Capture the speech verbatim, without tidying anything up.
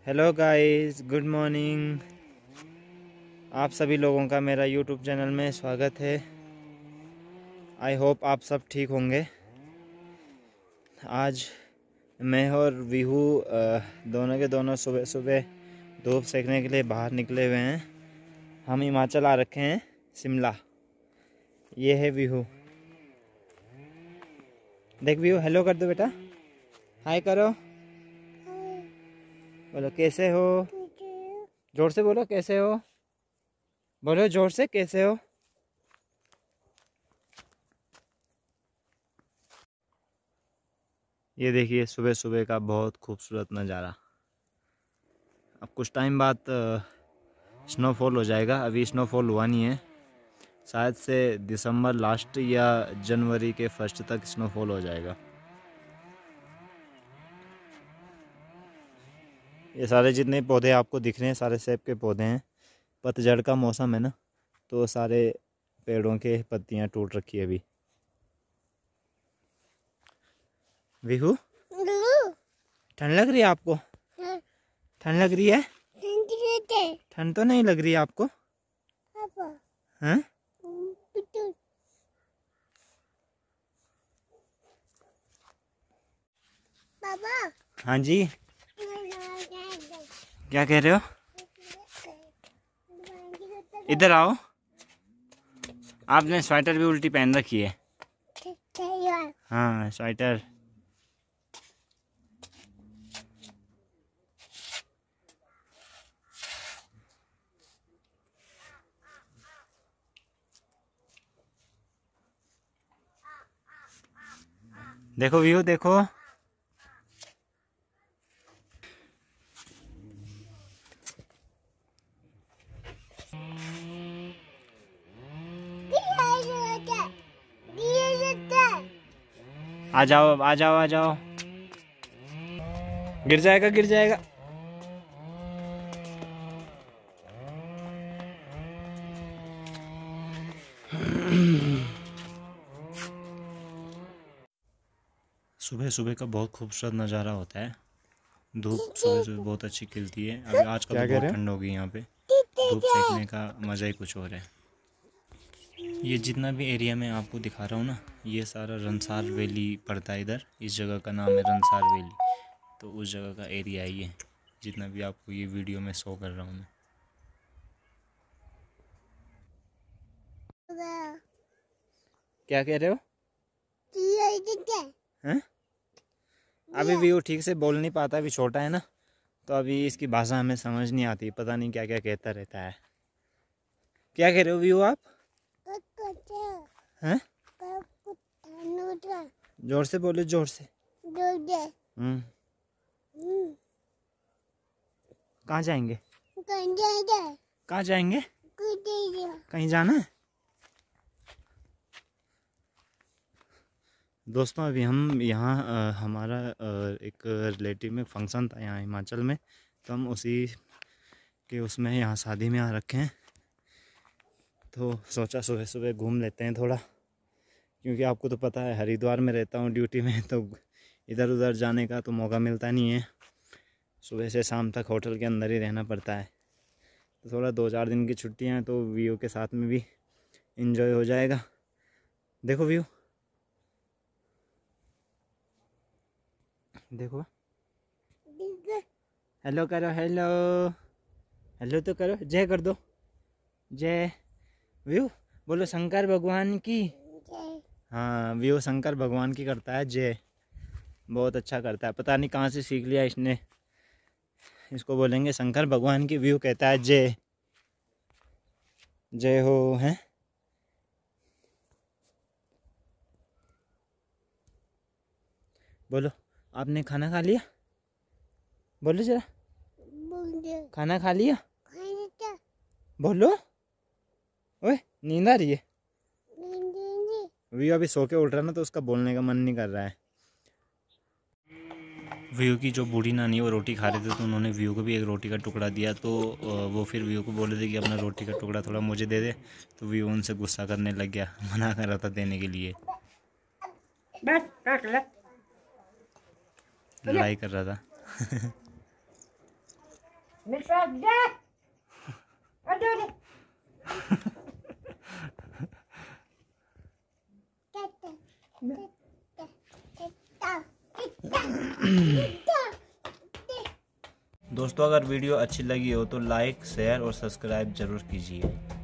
Hello guys, good morning. आप सभी लोगों का मेरा यूट्यूब चैनल में स्वागत है। आई होप आप सब ठीक होंगे। आज मैं और विहू दोनों के दोनों सुबह सुबह धूप सेकने के लिए बाहर निकले हुए हैं। हम हिमाचल आ रखे हैं, शिमला। ये है विहू। देख विहू, हेलो कर दो बेटा, हाय करो। बोलो कैसे हो, जोर से बोलो कैसे हो, बोलो जोर से कैसे हो। ये देखिए सुबह सुबह का बहुत खूबसूरत नज़ारा। अब कुछ टाइम बाद स्नोफॉल हो जाएगा। अभी स्नोफॉल हुआ नहीं है, शायद से दिसंबर लास्ट या जनवरी के फर्स्ट तक स्नोफॉल हो जाएगा। ये सारे जितने पौधे आपको दिख रहे हैं सारे सेब के पौधे हैं। पतझड़ का मौसम है ना, तो सारे पेड़ों के पत्तियां टूट रखी है अभी। विहू, ठंड लग रही है आपको? ठंड लग रही है? ठंड तो नहीं लग रही है आपको? हाँ? पापा, हाँ जी, क्या कह रहे हो? इधर आओ। आपने स्वेटर भी उल्टी पहन रखी है। हाँ, स्वेटर। देखो व्यू देखो। आ जाओ आ जाओ आ जाओ। गिर जाएगा गिर जाएगा। सुबह सुबह का बहुत खूबसूरत नज़ारा होता है। धूप सुबह सुबह बहुत अच्छी खिलती है। अभी आजकल तो बहुत ठंड हो गई, यहाँ पे धूप सेकने का मज़ा ही कुछ और है। ये जितना भी एरिया मैं आपको दिखा रहा हूँ ना, ये सारा रनसार वैली पड़ता है इधर। इस जगह का नाम है रनसार वैली, तो उस जगह का एरिया ही है जितना भी आपको ये वीडियो में शो कर रहा हूँ मैं। क्या कह रहे हो? हैं? अभी भी वो ठीक से बोल नहीं पाता, अभी छोटा है ना, तो अभी इसकी भाषा हमें समझ नहीं आती। पता नहीं क्या क्या कहता रहता है। क्या कह रहे हो व्यू आप? हैं? जोर से बोलो, जोर से। हम्म। कहाँ जाएंगे? कहाँ जाएंगे? कहीं जाना है? दोस्तों अभी हम यहाँ हमारा आ, एक रिलेटिव में फंक्शन था यहाँ हिमाचल में, तो हम उसी के उसमें यहाँ शादी में आ रखे हैं। तो सोचा सुबह सुबह घूम लेते हैं थोड़ा, क्योंकि आपको तो पता है हरिद्वार में रहता हूँ ड्यूटी में, तो इधर उधर जाने का तो मौका मिलता नहीं है। सुबह से शाम तक होटल के अंदर ही रहना पड़ता है। तो थोड़ा दो चार दिन की छुट्टियाँ हैं, तो व्यू के साथ में भी एंजॉय हो जाएगा। देखो व्यू देखो। हेलो करो, हेलो हेलो तो करो, जय कर दो, जय। व्यू बोलो शंकर भगवान की। हाँ, व्यू शंकर भगवान की करता है जय, बहुत अच्छा करता है। पता नहीं कहाँ से सीख लिया इसने। इसको बोलेंगे शंकर भगवान की, व्यू कहता है जय, जय हो। हैं? बोलो आपने खाना खा लिया? बोलो जरा, खाना खा लिया? बोलो। ओए नींद आ रही है? व्यू अभी सो के उठ रहा ना, तो उसका बोलने का मन नहीं कर रहा है। व्यू की जो बूढ़ी नानी है वो रोटी खा रहे थे, तो उन्होंने व्यू को भी एक रोटी का टुकड़ा दिया। तो वो फिर व्यू को बोले थे कि अपना रोटी का टुकड़ा थोड़ा मुझे दे दे, तो व्यू उनसे गुस्सा करने लग गया, मना कर रहा था देने के लिए, लड़ाई कर रहा था। दोस्तों अगर वीडियो अच्छी लगी हो तो लाइक शेयर और सब्सक्राइब जरूर कीजिए।